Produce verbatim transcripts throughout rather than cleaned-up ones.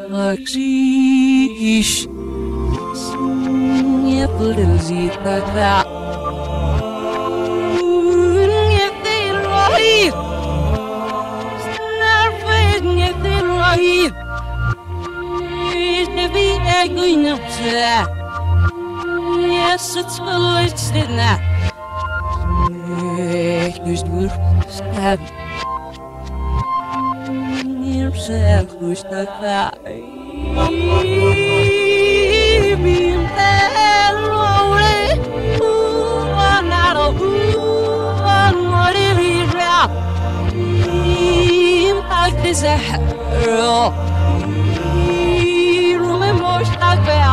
Taxi's nie polzi taka nie tyroi snarfed nie tyroi nie biegnie się nie sutsulitsna już dur stab nie przekuś taka Bim terrore, uanaro, uanorira. Bim agdizahro, rume moshtakvea.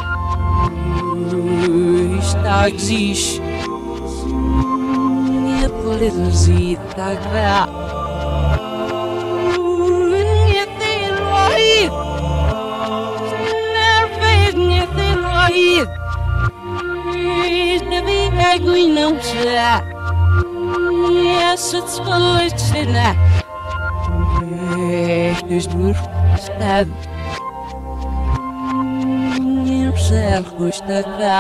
Ishtagzish, nie polizit takvea. Is não será. Essa desfalecerá. Estes duros estab. Não sei custa cá.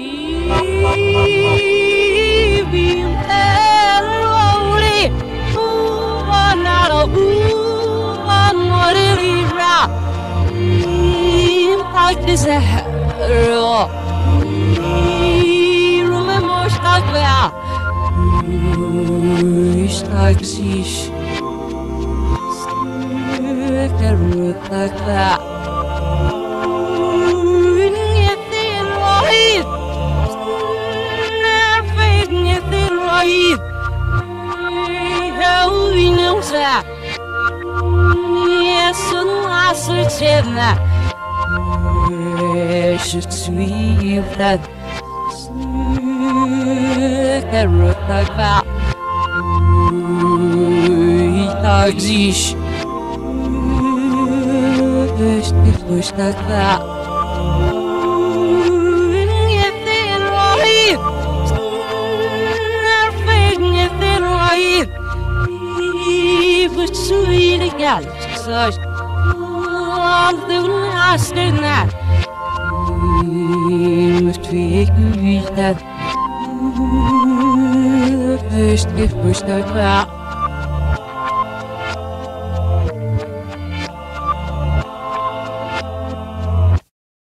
Bim terrore. Uanaro, uanorira. Bim agdizahro. Takvea Ishtagzish Stökeru takvea Nie tyroi Snarfed nie tyroi Hewi não se Nie sunasrčevna Šutsvivtat Terror takva Itagzish Estifus takva Nie tyroi Snarfed nie tyroi Ivutsui legal Sós Aldun asterna Imustviku vitat First, if we start out